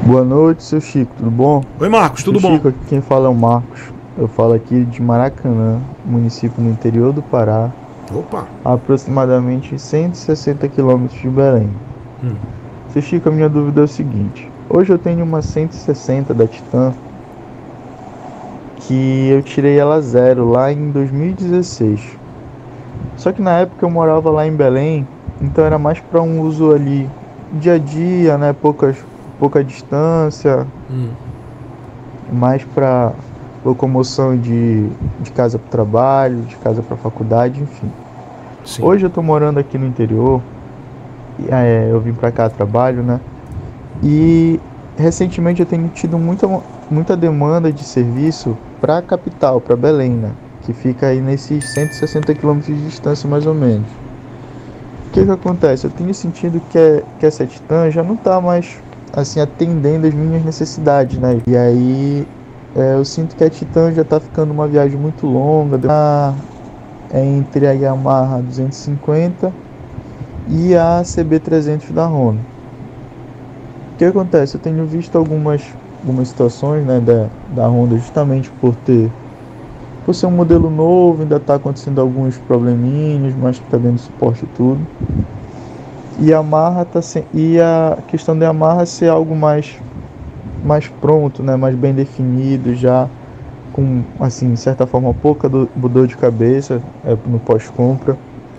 Boa noite, seu Chico, tudo bom? Oi, Marcos, Seu tudo bom? Chico, aqui quem fala é o Marcos. Eu falo aqui de Maracanã, município no interior do Pará, Opa. a aproximadamente 160 quilômetros de Belém. Hum. Seu Chico, a minha dúvida é o seguinte: hoje eu tenho uma 160 da Titan que eu tirei ela zero lá em 2016. Só que na época eu morava lá em Belém, então era mais para um uso ali dia a dia, né? Pouca distância, Hum. mais para locomoção de casa para o trabalho, de casa para a faculdade, enfim. Sim. Hoje eu estou morando aqui no interior, eu vim para cá a trabalho, né? E recentemente eu tenho tido muita demanda de serviço para a capital, para Belém, né? Que fica aí nesses 160 quilômetros de distância mais ou menos. O que que acontece? Eu tenho sentido que essa Titan já não está mais assim atendendo as minhas necessidades, né? E aí eu sinto que a Titan já está ficando uma viagem muito longa, entre a Yamaha 250 e a CB300 da Honda. O que acontece? Eu tenho visto algumas situações, né, da Honda justamente por ser um modelo novo, ainda está acontecendo alguns probleminhas, mas está dando suporte e tudo. E a questão da Yamaha ser algo mais pronto, né, mais bem definido, já com, assim, de certa forma, pouca dor de cabeça no pós-compra.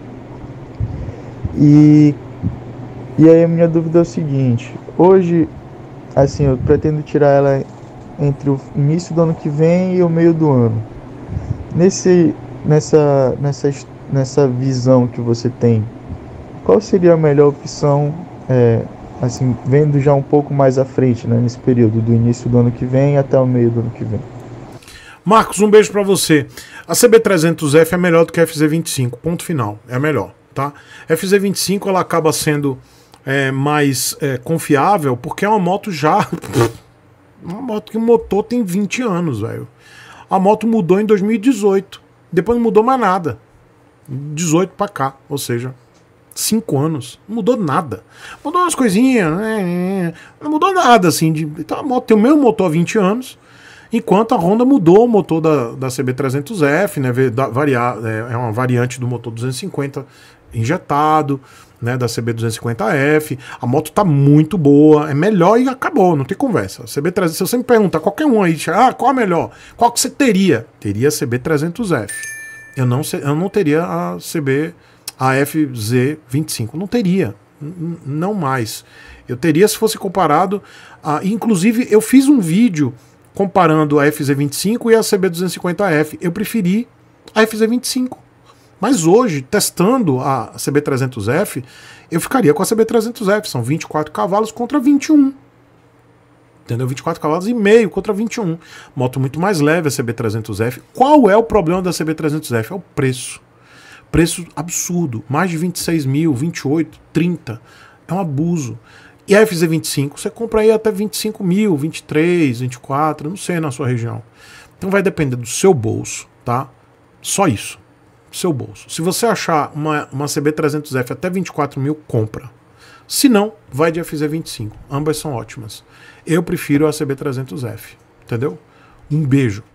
E, e aí a minha dúvida é o seguinte: hoje, assim, eu pretendo tirar ela entre o início do ano que vem e o meio do ano. Nesse, nessa, nessa, nessa visão que você tem, qual seria a melhor opção, assim, vendo já um pouco mais à frente, né, nesse período, do início do ano que vem até o meio do ano que vem? Marcos, um beijo pra você. A CB300F é melhor do que a FZ25, ponto final. É a melhor, tá? A FZ25 ela acaba sendo mais confiável porque é uma moto já. Uma moto que o motor tem 20 anos, velho. A moto mudou em 2018. Depois não mudou mais nada. 18 pra cá, ou seja, 5 anos. Não mudou nada. Mudou umas coisinhas, né? Não mudou nada, assim. Então a moto tem o mesmo motor há 20 anos, enquanto a Honda mudou o motor da CB300F, né? É uma variante do motor 250 injetado, né? Da CB250F. A moto tá muito boa, é melhor e acabou, não tem conversa. CB300, se você me perguntar qualquer um aí, qual a melhor? Qual que você teria? Teria a CB300F. Eu não teria a FZ25. Não teria. Não mais. Eu teria se fosse comparado a. Inclusive, eu fiz um vídeo comparando a FZ25 e a CB250F. Eu preferi a FZ25. Mas hoje, testando a CB300F, eu ficaria com a CB300F. São 24 cavalos contra 21. Entendeu? 24 cavalos e meio contra 21. Moto muito mais leve a CB300F. Qual é o problema da CB300F? É o preço. Preço absurdo. Mais de 26 mil, 28, 30. É um abuso. E a FZ25, você compra aí até 25 mil, 23, 24, não sei na sua região. Então vai depender do seu bolso, tá? Só isso. Seu bolso. Se você achar uma CB300F até 24 mil, compra. Se não, vai de FZ25. Ambas são ótimas. Eu prefiro a CB300F. Entendeu? Um beijo.